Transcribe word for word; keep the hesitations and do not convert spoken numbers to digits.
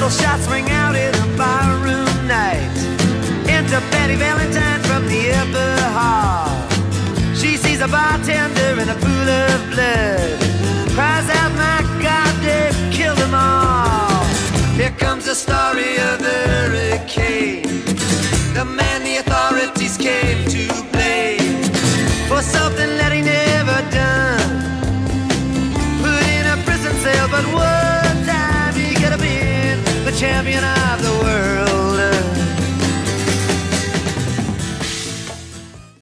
little shots ring out in a barroom night. Enter Betty Valentine from the upper hall. She sees a bartender in a pool of blood, cries out, my God, they've killed them all. Here comes the story of the hurricane. The man